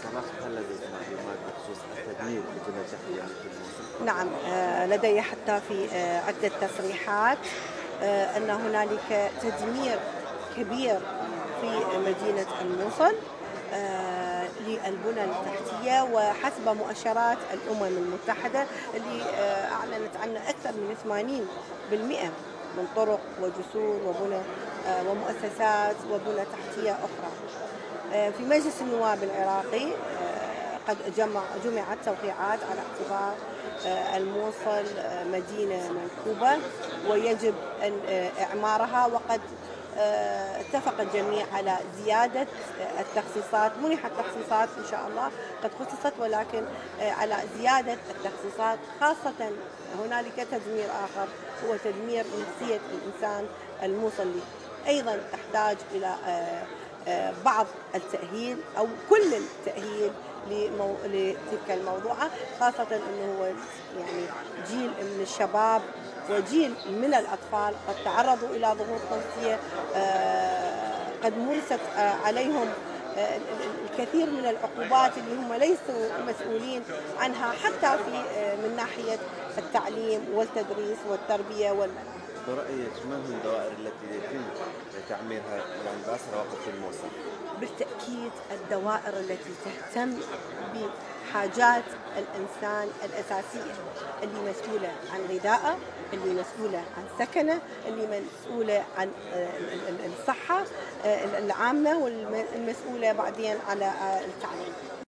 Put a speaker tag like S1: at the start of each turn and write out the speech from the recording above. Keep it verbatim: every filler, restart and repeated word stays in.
S1: صراحة هل لديك معلومات بخصوص التدمير بدون تحية في الموسم؟
S2: نعم، آه، لدي حتى في آه، عدة تصريحات آه، أن هنالك تدمير كبير في مدينة الموصل آه، للبنى التحتية، وحسب مؤشرات الأمم المتحدة اللي آه، أعلنت عن أكثر من ثمانين بالمئة من طرق وجسور وبنى آه، ومؤسسات وبنى تحتية أخرى. آه، في مجلس النواب العراقي آه، قد جمع جمعت توقيعات على اعتبار آه، الموصل آه، مدينة منكوبة ويجب أن آه، إعمارها، وقد آه، اتفق الجميع على زيادة آه، التخصيصات. منحت تخصيصات إن شاء الله قد خصصت، ولكن آه، على زيادة التخصيصات، خاصة هنالك تدمير آخر هو تدمير نفسية الإنسان الموصلي، أيضا تحتاج إلى آه، آه، بعض التأهيل أو كل التأهيل لمو... لتلك الموضوعة، خاصة أنه هو يعني جيل من الشباب وجيل من الأطفال قد تعرضوا إلى ضغوط نفسية، آه، قد مورست آه، عليهم آه، الكثير من العقوبات اللي هم ليسوا مسؤولين عنها، حتى في آه، من ناحية التعليم والتدريس والتربية والمناهج.
S1: برأيك ما هي الدوائر التي يتم تعميرها يعني بأسرع وقت في الموسم؟
S2: بالتأكيد الدوائر التي تهتم بحاجات الإنسان الأساسية، اللي مسؤولة عن غذائه، اللي مسؤولة عن سكنه، اللي مسؤولة عن آه، الصحة آه، العامة، والمسؤولة بعدين على آه، التعليم.